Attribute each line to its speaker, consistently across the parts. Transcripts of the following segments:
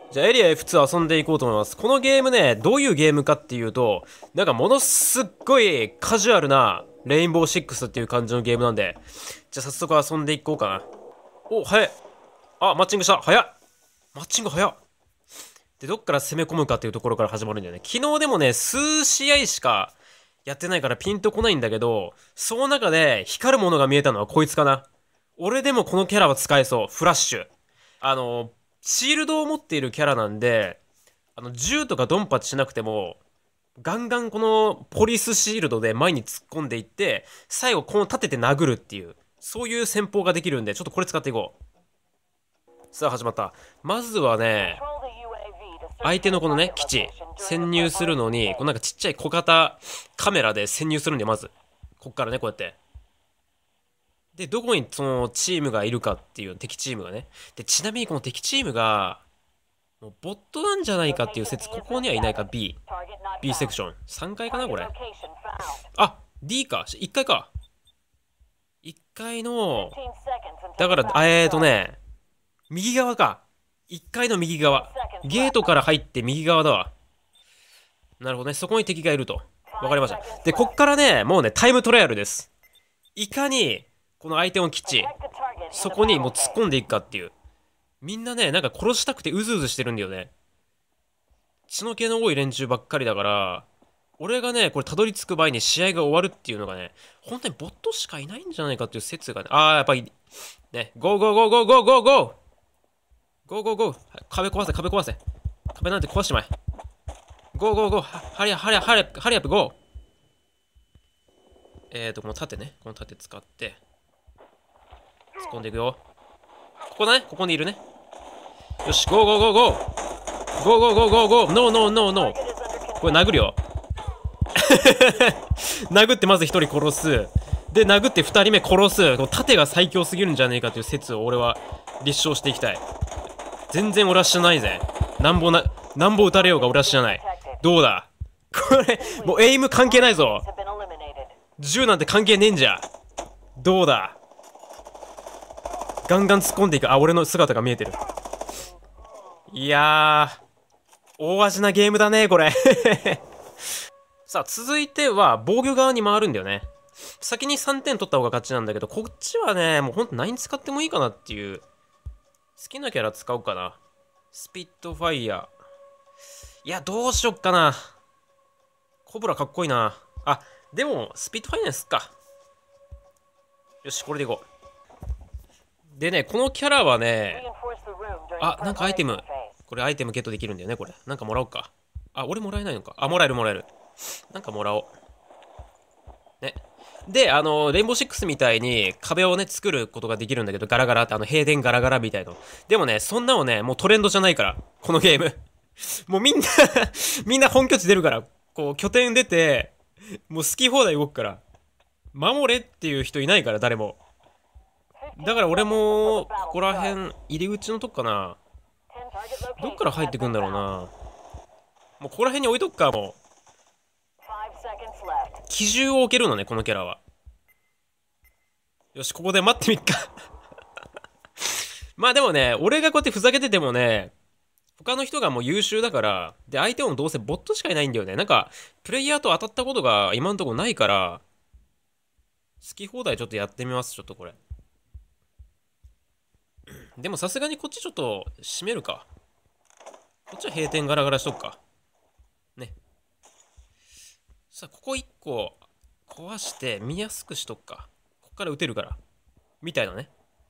Speaker 1: じゃあエリア F2 遊んでいこうと思います。このゲームね、どういうゲームかっていうと、なんかものすっごいカジュアルなレインボーシックスっていう感じのゲームなんで、じゃあ早速遊んでいこうかな。お、早い。あ、マッチングした。早っ。マッチング早っ。で、どっから攻め込むかっていうところから始まるんだよね。昨日でもね、数試合しかやってないからピンとこないんだけど、その中で光るものが見えたのはこいつかな。俺でもこのキャラは使えそう。フラッシュ。あの、シールドを持っているキャラなんで、銃とかドンパチしなくても、ガンガンこのポリスシールドで前に突っ込んでいって、最後この立てて殴るっていう、そういう戦法ができるんで、ちょっとこれ使っていこう。さあ始まった。まずはね、相手のこのね、基地、潜入するのに、こうなんかちっちゃい小型カメラで潜入するんで、まず。こっからね、こうやって。で、どこにそのチームがいるかっていう、敵チームがね。で、ちなみにこの敵チームが、もうボットなんじゃないかっていう説、ここにはいないか、B。B セクション。3階かな、これ。あ、D か。1階か。1階の、だから、右側か。1階の右側。ゲートから入って右側だわ。なるほどね。そこに敵がいると。わかりました。で、こっからね、もうね、タイムトライアルです。いかに、この相手の基地、そこにもう突っ込んでいくかっていう。みんなね、なんか殺したくてうずうずしてるんだよね。血の気の多い連中ばっかりだから、俺がね、これたどり着く前に試合が終わるっていうのがね、本当にボットしかいないんじゃないかっていう説がね、やっぱり、ね、ゴーゴーゴーゴーゴーゴーゴーゴーゴーゴー壁壊せ、壁壊せ。壁なんて壊しまえ。ゴーゴーゴーハリア、ハリア、ハリア、ハリアップゴー。この盾ね。この盾使って、突っ込んでいくよ。ここだね。ここにいるね。よし、ゴーゴーゴーゴーゴーゴーゴーゴーゴーノーノーノーノーこれ殴るよ。殴ってまず1人殺す。で、殴って2人目殺す。この盾が最強すぎるんじゃねえかという説を俺は立証していきたい。全然俺は知らないぜ。なんぼ撃たれようが俺は知らない。どうだこれ、もうエイム関係ないぞ。銃なんて関係ねえんじゃ。どうだガンガン突っ込んでいく。あ、俺の姿が見えてる。いやー、大味なゲームだね、これ。さあ、続いては防御側に回るんだよね。先に3点取った方が勝ちなんだけど、こっちはね、もうほんと何使ってもいいかなっていう。好きなキャラ使おうかな。スピットファイヤー。いや、どうしよっかな。コブラかっこいいな。あ、でも、スピットファイヤーにすっか。よし、これでいこう。でね、このキャラはね、なんかアイテム。これアイテムゲットできるんだよね、これ。なんかもらおうか。俺もらえないのか。もらえるもらえる。なんかもらおう。ね。で、レインボーシックスみたいに壁をね、作ることができるんだけど、ガラガラって、閉電ガラガラみたいな。でもね、そんなのね、もうトレンドじゃないから、このゲーム。もうみんなみんな本拠地出るから、こう、拠点出て、もう好き放題動くから、守れっていう人いないから、誰も。だから俺も、ここら辺、入り口のとこかな。どっから入ってくんだろうな。もうここら辺に置いとくか、もう。機銃を置けるのね、このキャラは。よし、ここで待ってみっか。まあでもね、俺がこうやってふざけててもね、他の人がもう優秀だから、で、相手もどうせボットしかいないんだよね。なんか、プレイヤーと当たったことが今んとこないから、好き放題ちょっとやってみます、ちょっとこれ。でもさすがにこっちちょっと閉めるか。こっちは閉店ガラガラしとくか。ね。さあ、ここ1個壊して見やすくしとくか。こっから撃てるから。みたいなね。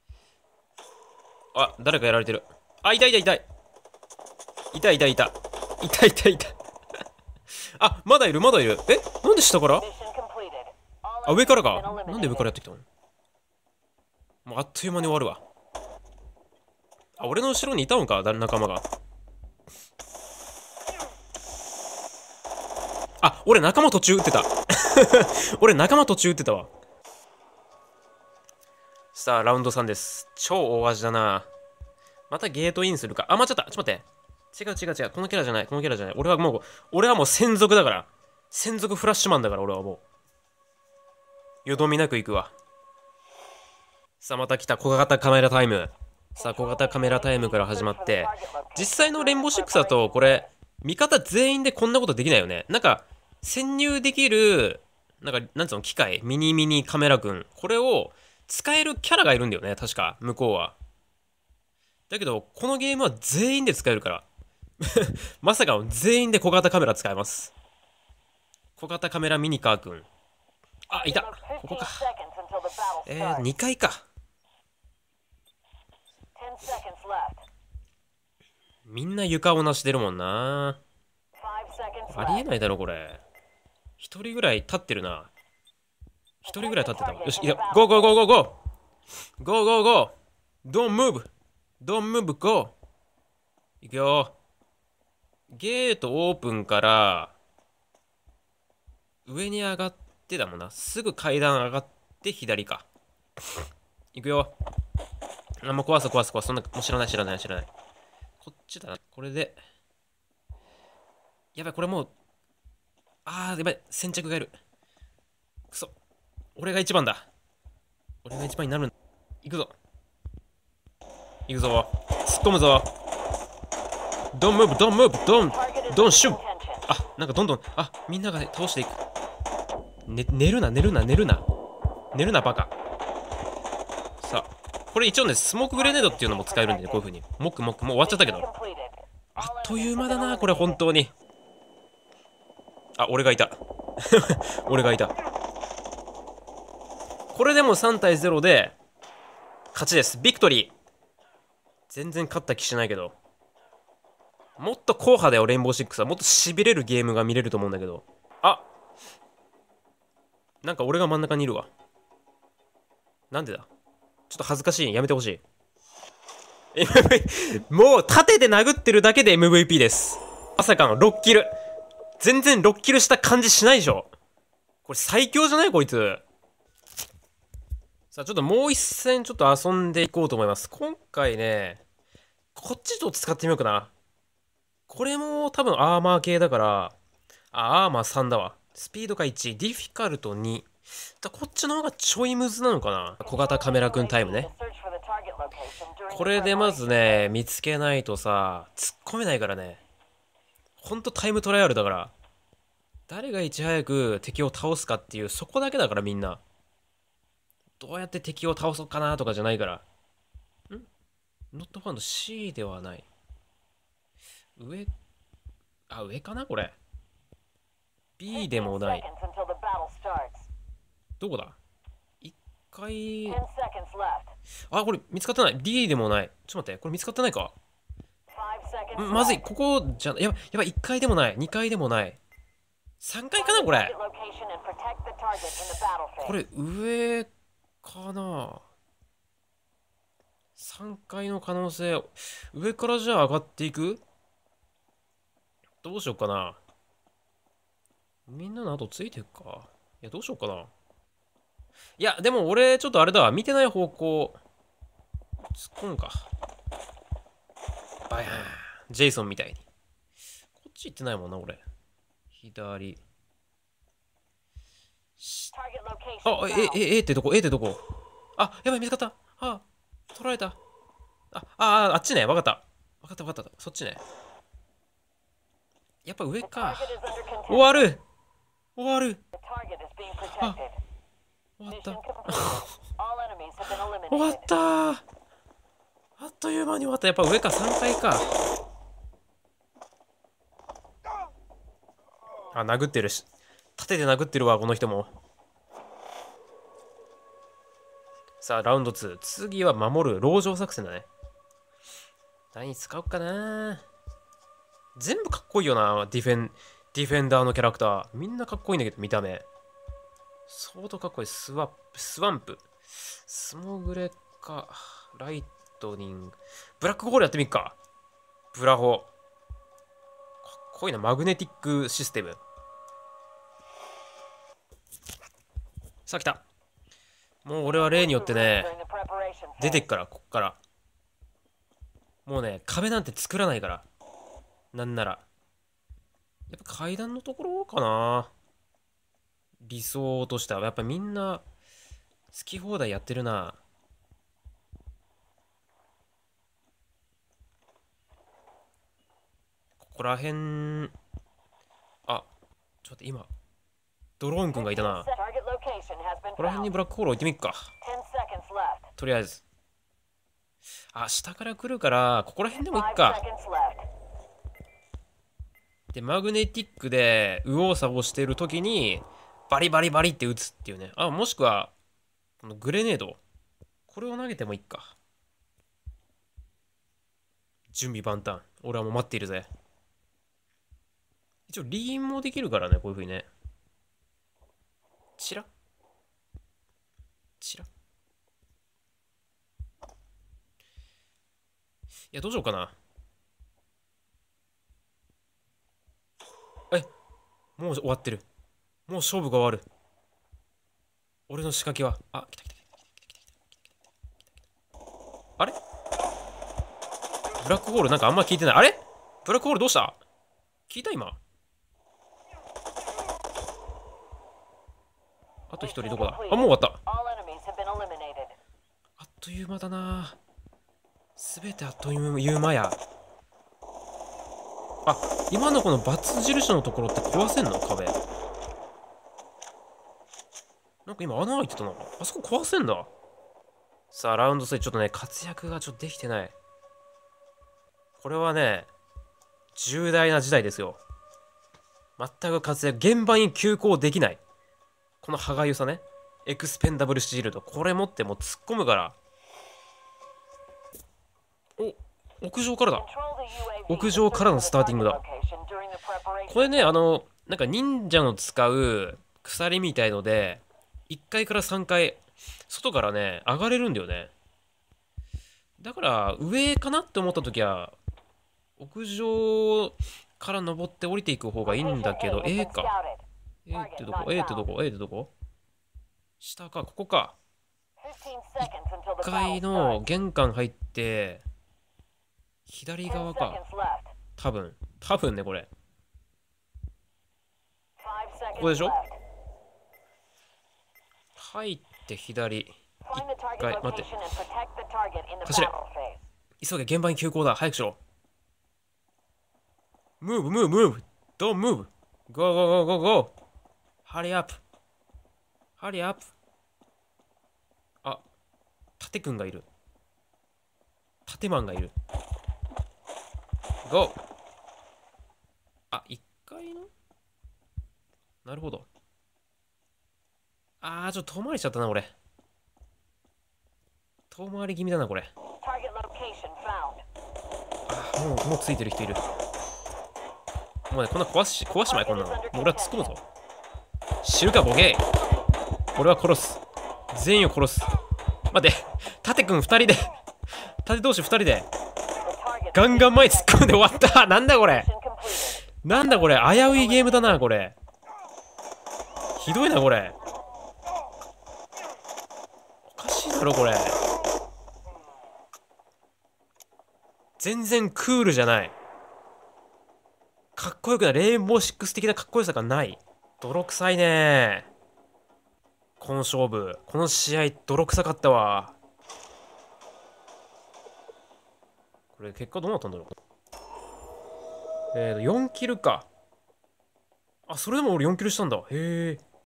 Speaker 1: 誰かやられてる。いたいたいたい。いたいたいた。いたいたいた。まだいるまだいる。なんで下から上からか。なんで上からやってきたの。もうあっという間に終わるわ。俺の後ろにいたのか、仲間が。俺仲間途中撃ってた。俺仲間途中撃ってたわ。さあ、ラウンド3です。超大味だな。またゲートインするか。間違った。ちょっと待って。違う違う違う。このキャラじゃない。このキャラじゃない。俺はもう専属だから。専属フラッシュマンだから、俺はもう。よどみなく行くわ。さあ、また来た。小型カメラタイム。 さあ、小型カメラタイムから始まって、実際のレインボーシックスだと、これ、味方全員でこんなことできないよね。なんか、潜入できる、なんつうの、機械、ミニカメラ君。これを使えるキャラがいるんだよね、確か、向こうは。だけど、このゲームは全員で使えるから。まさか全員で小型カメラ使えます。小型カメラミニカー君。あ、いた。ここか。2階か。みんな床をなしてるもんな。ありえないだろこれ。一人ぐらい立ってるな。一人ぐらい立ってた。よし、いや、ゴーゴーゴーゴーゴーゴーゴーゴー Don't move Don't move go いくよ。ゲートオープンから上に上がってだもんな。すぐ階段上がって左か。いくよ。あ、もう壊す壊す壊す。そんな、もう知らない知らない知らない。こっちだな。これで。やばい、これもう。やばい、先着がいる。くそ。俺が一番だ。俺が一番になるんだ。行くぞ。行くぞ。突っ込むぞ。Don't move, don't move, don't shoot. なんかどんどん、みんなが倒していく。寝るな、寝るな、寝るな。寝るな、バカ。さあ、これ一応ね、スモークグレネードっていうのも使えるんでね、こういう風に。もう終わっちゃったけど。あっという間だな、これ本当に。俺がいた。俺がいた。これでも3対0で、勝ちです。ビクトリー。全然勝った気しないけど。もっと硬派だよ、レインボーシックスは。もっと痺れるゲームが見れると思うんだけど。なんか俺が真ん中にいるわ。なんでだ。ちょっと恥ずかしい。やめてほしい。もう盾で殴ってるだけで MVP です。まさかの6キル。全然6キルした感じしないでしょ。これ最強じゃないこいつ。さあ、ちょっともう一戦ちょっと遊んでいこうと思います。今回ね、こっちちょっと使ってみようかな。これも多分アーマー系だから、アーマー3だわ。スピードが1、ディフィカルト2。こっちの方がちょいムズなのかな。小型カメラくんタイムね。これでまずね、見つけないとさ、突っ込めないからね。ほんとタイムトライアルだから。誰がいち早く敵を倒すかっていう、そこだけだからみんな。どうやって敵を倒そうかなとかじゃないから。ノットファンド C ではない。上かなこれ。B でもない。どこだ ?1 回。これ見つかってない。D でもない。ちょっと待って。これ見つかってないか。まずい。ここじゃ、やばい。1階でもない。2階でもない。3階かなこれ。これ上かな ?3 階の可能性。上からじゃあ上がっていく。どうしようかな。みんなの後ついてるか。いや、どうしようかな。いや、でも俺、ちょっとあれだわ。見てない方向、突っ込むか。バヤーン。ジェイソンみたいに。こっち行ってないもんな、俺。左。ってどこってどこやばい、見つかった。取られた。あっちね。わかった。そっちね。やっぱ上か。終わる終わった終わったあっという間に終わった。やっぱ上か。3階か。殴ってるし。盾で殴ってるわ、この人も。さあ、ラウンド2。次は守る。籠城作戦だね。何使おうかな。全部かっこいいよな。ディフェンダーのキャラクター。みんなかっこいいんだけど、見た目。相当かっこいい。スワンプ。スモグレか。ライトニング。ブラックホールやってみっか。ブラホ。かっこいいな。マグネティックシステム。さあ来た。もう俺は例によってね、出てっから、こっから。もうね、壁なんて作らないから。なんなら。やっぱ階段のところかな。理想としては。やっぱみんな、好き放題やってるな。 こらへん、あ、ちょっと待って、今、ドローンくんがいたな。こらへんにブラックホール置いてみっか。とりあえず。あ、下から来るから、ここら辺でもいっか。で、マグネティックで右往左往してる時に、バリバリバリって撃つっていうね。あ、もしくは、このグレネード。これを投げてもいいか。準備万端。俺はもう待っているぜ。一応、リーンもできるからね、こういう風にね。チラチラ。いや、どうしようかな。え、もう終わってる。もう勝負が終わる。俺の仕掛けは。あ、来た来た来た。あれブラックホールなんかあんま聞いてない。あれブラックホールどうした？聞いた今。あと一人どこだ？あ、もう終わった。あっという間だな。すべてあっという間や。あ、今のこのバツ印のところって壊せんの？壁。なんか今穴開いてたな。あそこ壊せんだ。さあ、ラウンド3ちょっとね、活躍がちょっとできてない。これはね、重大な事態ですよ。全く活躍、現場に急行できない。この歯がゆさね。エクスペンダブルシールド。これ持ってもう突っ込むから。お、屋上からだ。屋上からのスターティングだ。これね、なんか忍者の使う鎖みたいので、1階から3階、外からね、上がれるんだよね。だから、上かなって思った時は、屋上から登って降りていく方がいいんだけど、A か。A ってどこ？ A ってどこ？ A ってどこ？下か、ここか。1階の玄関入って、左側か。多分ね、これ。ここでしょ？入って左。1階、待って。走れ。急げ、現場に急行だ。早くしろ。Move, move, move. Don't move. Go, go, go, go, go. Hurry up. Hurry up. あ、盾くんがいる。盾マンがいる。Go. あ、1階の？なるほど。ちょっと遠回りしちゃったな、俺。遠回り気味だな、これ。もうついてる人いる。もうね、こんな壊しまい、こんなの。もう俺は突っ込むぞ。知るか、ボケー。俺は殺す。全員を殺す。待って、盾くん2人で、盾同士2人で、ガンガン前突っ込んで終わった。なんだこれ。なんだこれ。危ういゲームだな、これ。ひどいな、これ。おかしいだろ、これ。全然クールじゃない。かっこよくない。レインボーシックス的なかっこよさがない。泥臭いね。この勝負。この試合、泥臭かったわ。これ、結果どうなったんだろう。4キルか。あ、それでも俺4キルしたんだ。へえ。